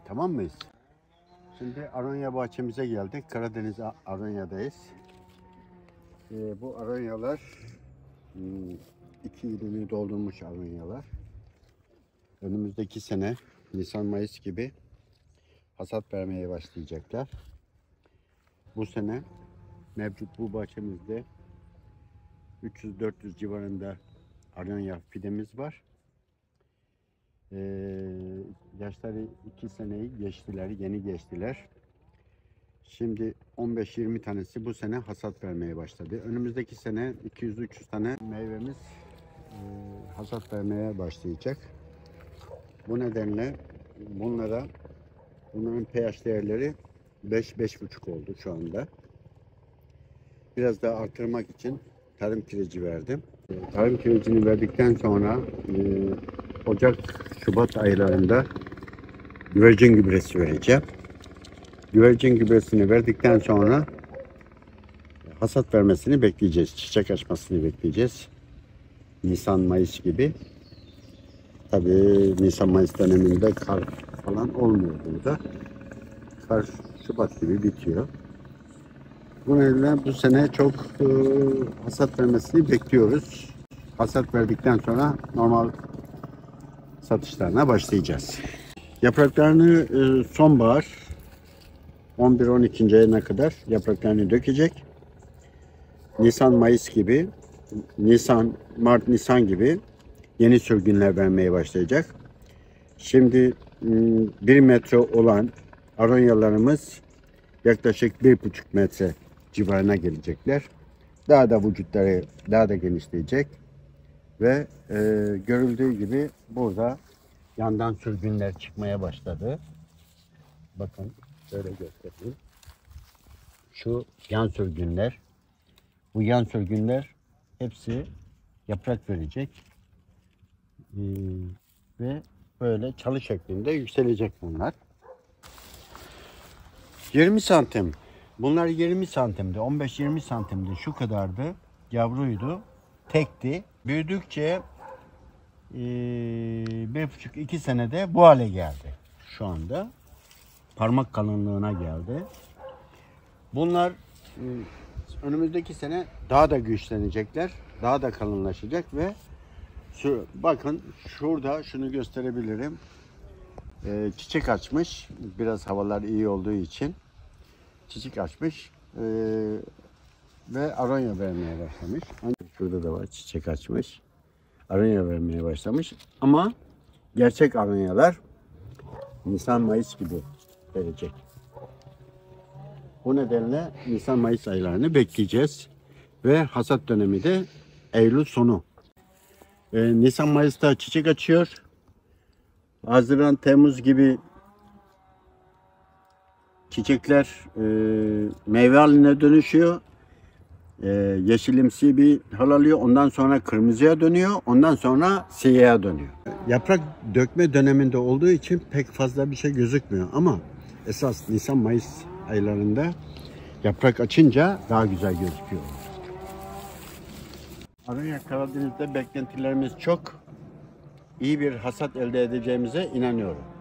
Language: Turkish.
Tamam mıyız? Şimdi Aronya bahçemize geldik. Karadeniz Aronya'dayız. Bu Aronyalar 2 yılını doldurmuş Aronyalar. Önümüzdeki sene Nisan-Mayıs gibi hasat vermeye başlayacaklar. Bu sene mevcut bu bahçemizde 300-400 civarında Aronya fidemiz var. Yaşları 2 seneyi geçtiler, yeni geçtiler. Şimdi 15-20 tanesi bu sene hasat vermeye başladı. Önümüzdeki sene 200-300 tane meyvemiz hasat vermeye başlayacak. Bu nedenle bunların pH değerleri 5-5,5 oldu şu anda. Biraz daha artırmak için tarım kireci verdim. Tarım kirecini verdikten sonra Ocak-Şubat aylarında güvercin gübresi vereceğim. Güvercin gübresini verdikten sonra hasat vermesini bekleyeceğiz. Çiçek açmasını bekleyeceğiz. Nisan-Mayıs gibi. Tabii Nisan-Mayıs döneminde kar falan olmuyor burada. Kar Şubat gibi bitiyor. Bu nedenle bu sene çok hasat vermesini bekliyoruz. Hasat verdikten sonra normal satışlarına başlayacağız. Yapraklarını sonbahar 11-12. ayına kadar yapraklarını dökecek. Nisan-Mayıs gibi, Mart-Nisan gibi yeni sürgünler vermeye başlayacak. Şimdi 1 metre olan aronyalarımız yaklaşık 1,5 metre civarına gelecekler. Daha da vücutları daha da genişleyecek. Ve görüldüğü gibi burada yandan sürgünler çıkmaya başladı. Bakın şöyle göstereyim. Şu yan sürgünler. Bu yan sürgünler hepsi yaprak verecek. Ve böyle çalı şeklinde yükselecek bunlar. 20 santim. Bunlar 20 santimdi. 15-20 santimdi. Şu kadardı. Yavruydu. Tekti. Büyüdükçe 1,5-2 senede bu hale geldi. Şu anda parmak kalınlığına geldi. Bunlar önümüzdeki sene daha da güçlenecekler. Daha da kalınlaşacak ve bakın şurada şunu gösterebilirim. Çiçek açmış. Biraz havalar iyi olduğu için çiçek açmış ve aronya vermeye başlamış. Şurada da var, çiçek açmış. Aronya vermeye başlamış. Ama gerçek aronyalar Nisan-Mayıs gibi verecek. Bu nedenle Nisan-Mayıs aylarını bekleyeceğiz. Ve hasat dönemi de Eylül sonu. Nisan-Mayıs'ta çiçek açıyor. Haziran, Temmuz gibi çiçekler meyve haline dönüşüyor. Yeşilimsi bir hal alıyor. Ondan sonra kırmızıya dönüyor. Ondan sonra siyah'a dönüyor. Yaprak dökme döneminde olduğu için pek fazla bir şey gözükmüyor. Ama esas Nisan-Mayıs aylarında yaprak açınca daha güzel gözüküyor. Aronya Karadeniz'de beklentilerimiz çok. İyi bir hasat elde edeceğimize inanıyorum.